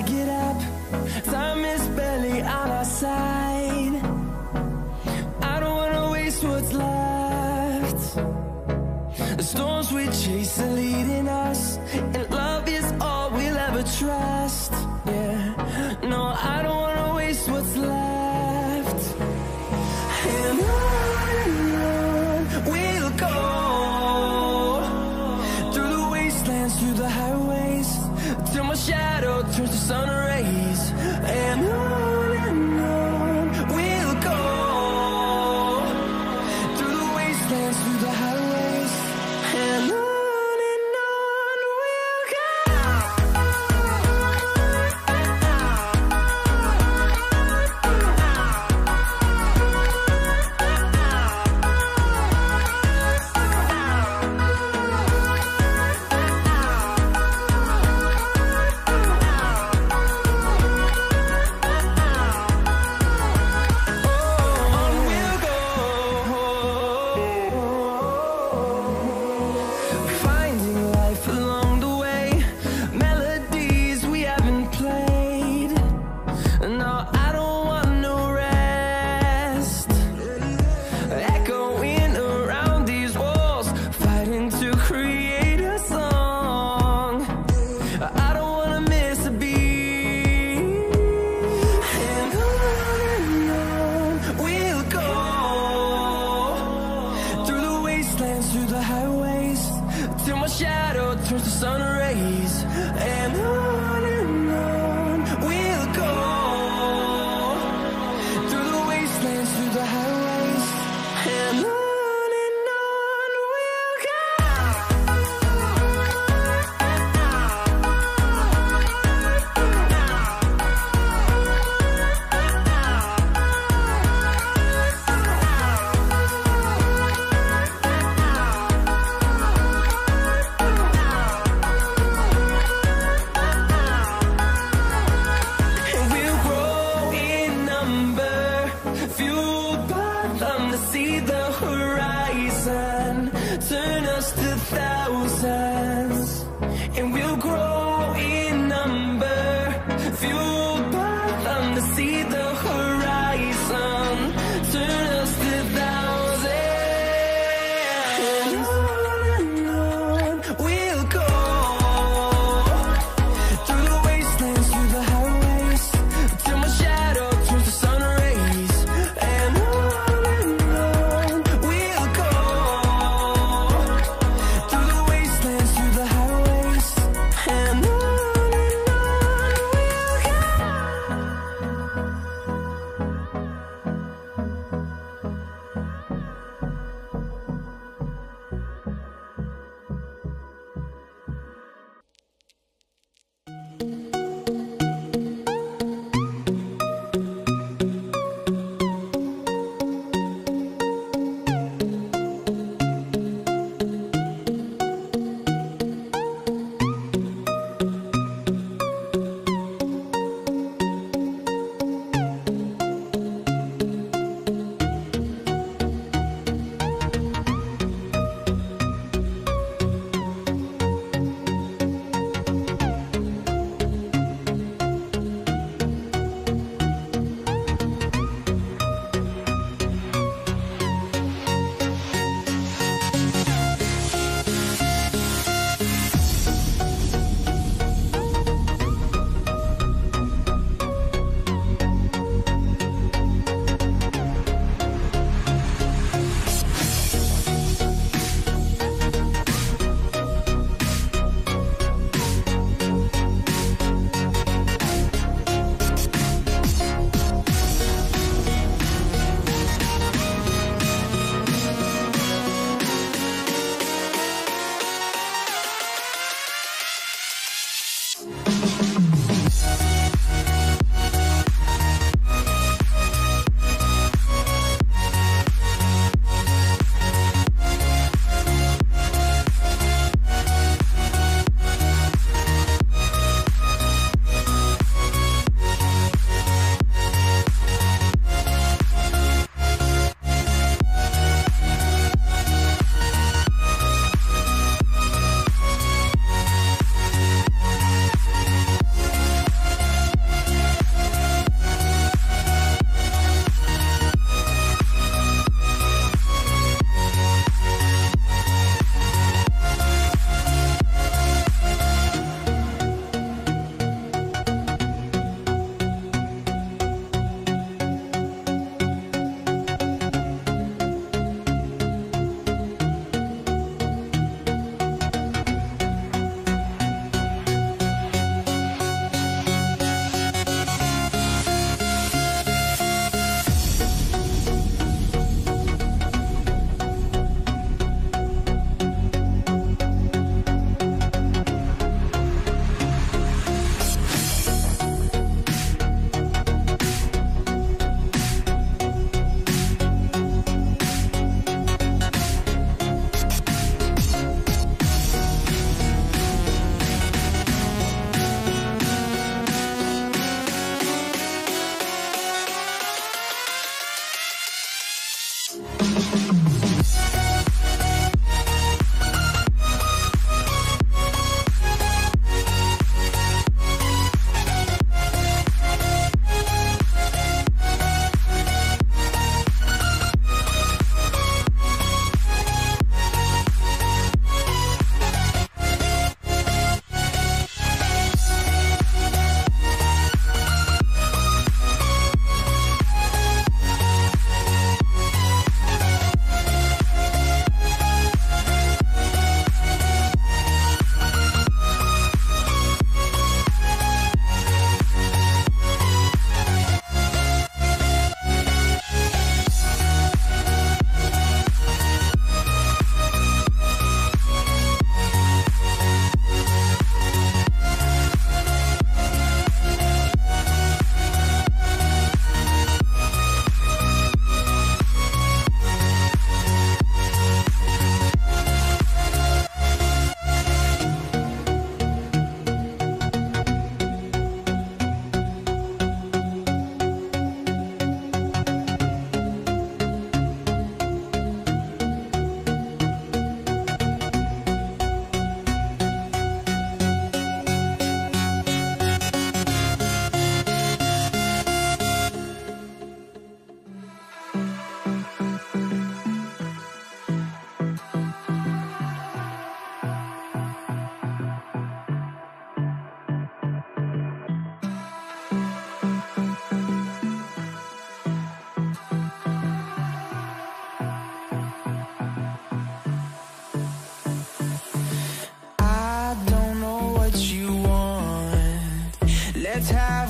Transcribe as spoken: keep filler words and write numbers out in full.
get up. Time is barely on our side. I don't wanna waste what's left. The storms we chase are leading us, and love is all we'll ever trust. Yeah, no, I don't wanna waste what's left. And on and on we'll go, through the wastelands, through the highways, till my shadow turns to sun rays. And on and on we'll go, through the wastelands, through the highways, and on. Through the highways, till my shadow turns to sun rays. And on and on we'll go, through the wastelands, through the highways, and on. tower.